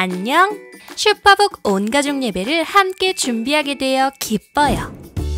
안녕! 슈퍼북 온가족 예배를 함께 준비하게 되어 기뻐요.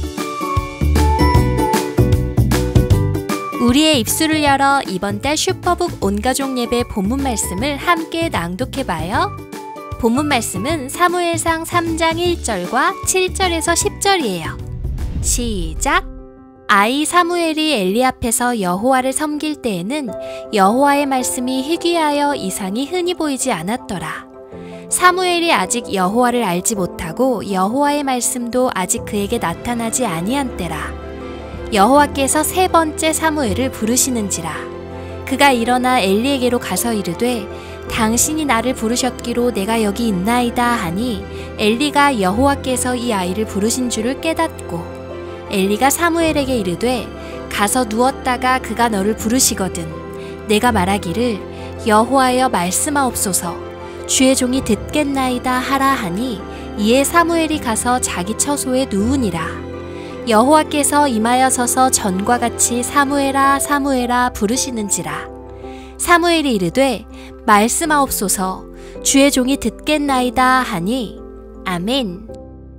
우리의 입술을 열어 이번 달 슈퍼북 온가족 예배 본문 말씀을 함께 낭독해봐요. 본문 말씀은 사무엘상 3장 1절과 7절에서 10절이에요. 시작! 아이 사무엘이 엘리 앞에서 여호와를 섬길 때에는 여호와의 말씀이 희귀하여 이상이 흔히 보이지 않았더라. 사무엘이 아직 여호와를 알지 못하고 여호와의 말씀도 아직 그에게 나타나지 아니한 때라. 여호와께서 세 번째 사무엘을 부르시는지라. 그가 일어나 엘리에게로 가서 이르되 당신이 나를 부르셨기로 내가 여기 있나이다 하니 엘리가 여호와께서 이 아이를 부르신 줄을 깨닫고 엘리가 사무엘에게 이르되 가서 누웠다가 그가 너를 부르시거든 내가 말하기를 여호와여 말씀하옵소서 주의 종이 듣겠나이다 하라 하니 이에 사무엘이 가서 자기 처소에 누우니라. 여호와께서 임하여 서서 전과 같이 사무엘아 사무엘아 부르시는지라. 사무엘이 이르되 말씀하옵소서 주의 종이 듣겠나이다 하니 아멘.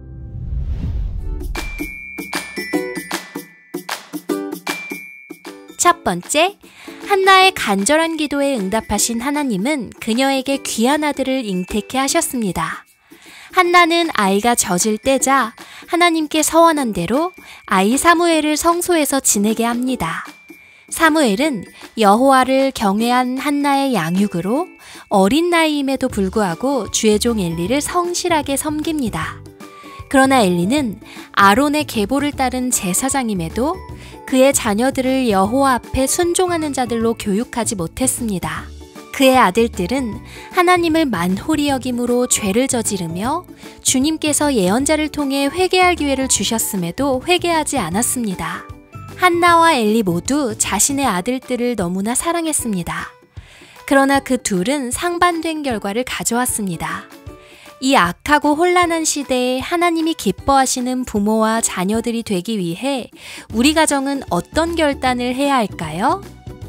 첫 번째, 한나의 간절한 기도에 응답하신 하나님은 그녀에게 귀한 아들을 잉태케 하셨습니다. 한나는 아이가 젖을 때자 하나님께 서원한 대로 아이 사무엘을 성소에서 지내게 합니다. 사무엘은 여호와를 경외한 한나의 양육으로 어린 나이임에도 불구하고 주의 종 엘리를 성실하게 섬깁니다. 그러나 엘리는 아론의 계보를 따른 제사장임에도 그의 자녀들을 여호와 앞에 순종하는 자들로 교육하지 못했습니다. 그의 아들들은 하나님을 만홀히 여김으로 죄를 저지르며 주님께서 예언자를 통해 회개할 기회를 주셨음에도 회개하지 않았습니다. 한나와 엘리 모두 자신의 아들들을 너무나 사랑했습니다. 그러나 그 둘은 상반된 결과를 가져왔습니다. 이 악하고 혼란한 시대에 하나님이 기뻐하시는 부모와 자녀들이 되기 위해 우리 가정은 어떤 결단을 해야 할까요?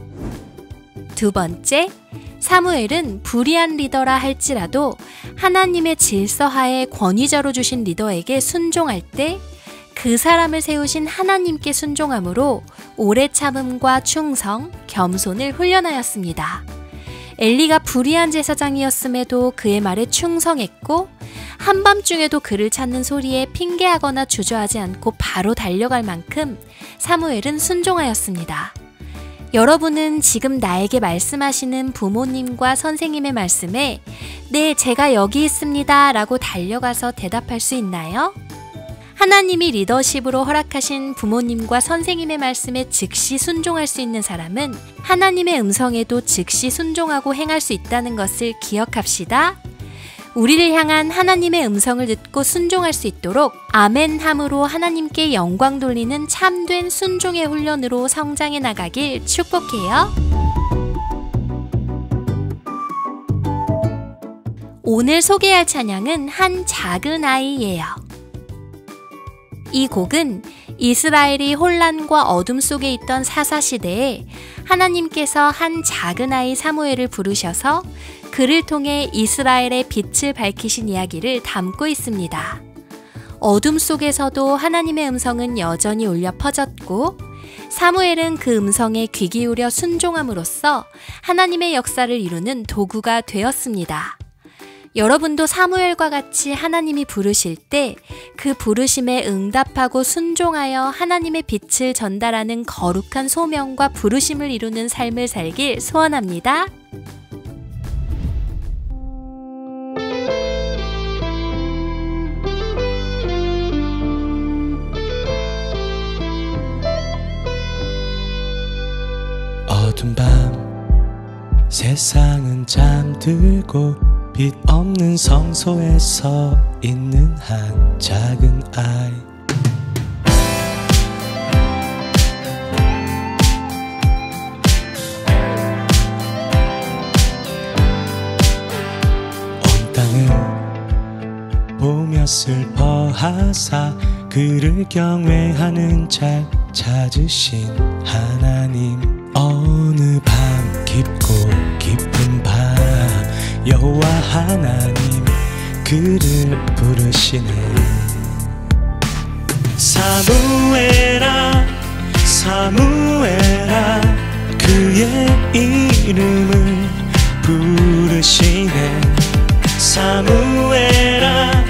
두 번째, 사무엘은 불의한 리더라 할지라도 하나님의 질서하에 권위자로 주신 리더에게 순종할 때 그 사람을 세우신 하나님께 순종함으로 오래 참음과 충성, 겸손을 훈련하였습니다. 엘리가 불의한 제사장이었음에도 그의 말에 충성했고 한밤중에도 그를 찾는 소리에 핑계하거나 주저하지 않고 바로 달려갈 만큼 사무엘은 순종하였습니다. 여러분은 지금 나에게 말씀하시는 부모님과 선생님의 말씀에 네, 제가 여기 있습니다 라고 달려가서 대답할 수 있나요? 하나님이 리더십으로 허락하신 부모님과 선생님의 말씀에 즉시 순종할 수 있는 사람은 하나님의 음성에도 즉시 순종하고 행할 수 있다는 것을 기억합시다. 우리를 향한 하나님의 음성을 듣고 순종할 수 있도록 아멘함으로 하나님께 영광 돌리는 참된 순종의 훈련으로 성장해 나가길 축복해요. 오늘 소개할 찬양은 한 작은 아이예요. 이 곡은 이스라엘이 혼란과 어둠 속에 있던 사사시대에 하나님께서 한 작은 아이 사무엘을 부르셔서 그를 통해 이스라엘의 빛을 밝히신 이야기를 담고 있습니다. 어둠 속에서도 하나님의 음성은 여전히 울려 퍼졌고 사무엘은 그 음성에 귀 기울여 순종함으로써 하나님의 역사를 이루는 도구가 되었습니다. 여러분도 사무엘과 같이 하나님이 부르실 때 그 부르심에 응답하고 순종하여 하나님의 빛을 전달하는 거룩한 소명과 부르심을 이루는 삶을 살길 소원합니다. 어두운 밤 세상은 잠들고 빛 없는 성소에 서 있는 한 작은 아이 온 땅을 보며 슬퍼하사 그를 경외하는 자 찾으신 하나님 어느 밤 깊고 깊은 밤 여호와 여호와 하나님 그를 부르시네. 사무엘아 사무엘아 그의 이름을 부르시네. 사무엘아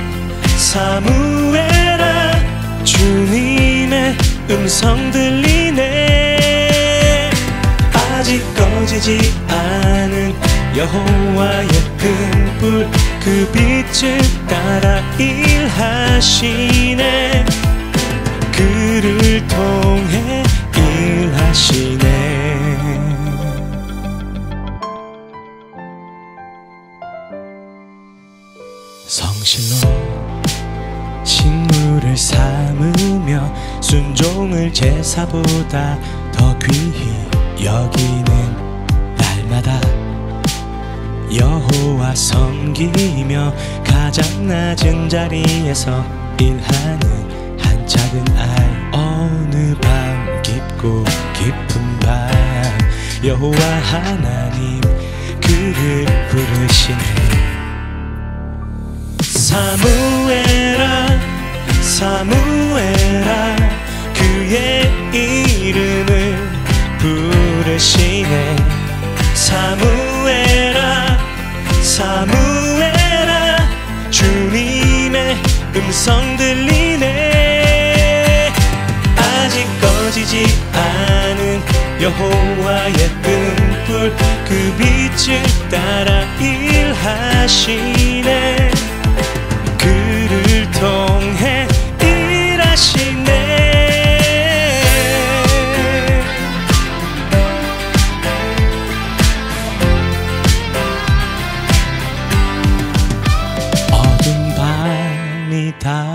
사무엘아 주님의 음성 들리네. 아직 꺼지지 않은 여호와의 큰 불 그 빛을 따라 일하시네. 그를 통해 일하시네. 성실로 식물을 삼으며 순종을 제사보다 더 귀히 여기는 날마다 여호와 섬기며 가장 낮은 자리에서 일하는 한 작은 아이. 어느 밤 깊고 깊은 밤 여호와 하나님 그를 부르시네. 사무엘아 사무엘아 그의 이름을 부르시네. 사무엘아 사무엘아 주님의 음성 들리네. 아직 꺼지지 않은 여호와의 끈불 그 빛을 따라 일하시네. 그를 통해 일하시네. 어두운 밤이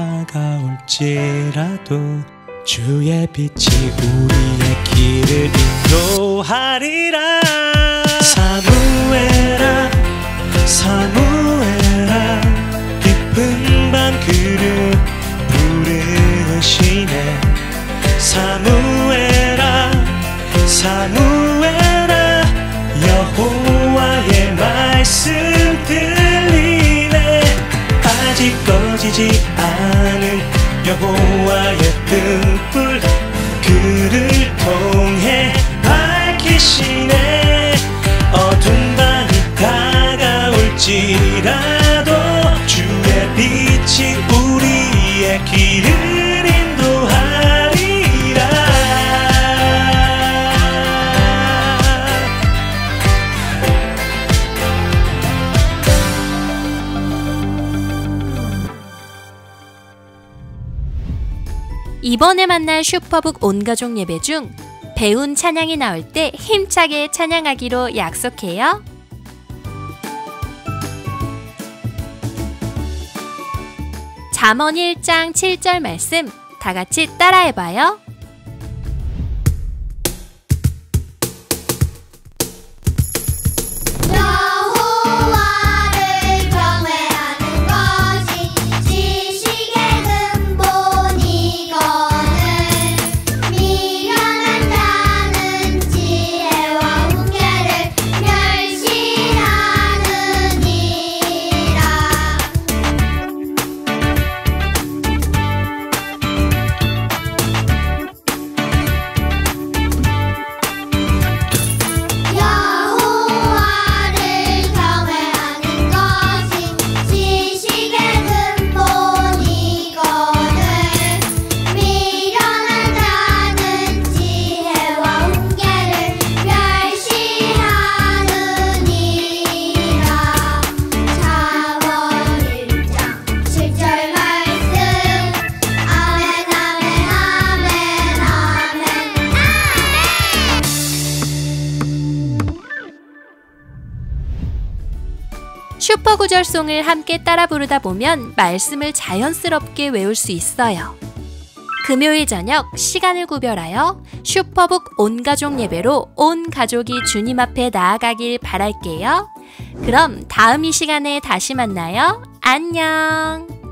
다가올지라도 주의 빛이 우리의 길을 인도하리라. 사무엘아 사무엘아 깊은 밤 그를 부르시네. 사무엘아 사무엘아 여호와의 말씀 들리네. 아직 꺼지지 않은 여호와의 등불 그를 통해 밝히시네. 어두운 밤이 다가올지라도 주의 빛이 우리의 길을 인도하리라. 이번에 만날 슈퍼북 온가족 예배 중 배운 찬양이 나올 때 힘차게 찬양하기로 약속해요. 잠언 1장 7절 말씀 다 같이 따라해봐요. 슈퍼구절송을 함께 따라 부르다 보면 말씀을 자연스럽게 외울 수 있어요. 금요일 저녁 시간을 구별하여 슈퍼북 온가족 예배로 온 가족이 주님 앞에 나아가길 바랄게요. 그럼 다음 이 시간에 다시 만나요. 안녕.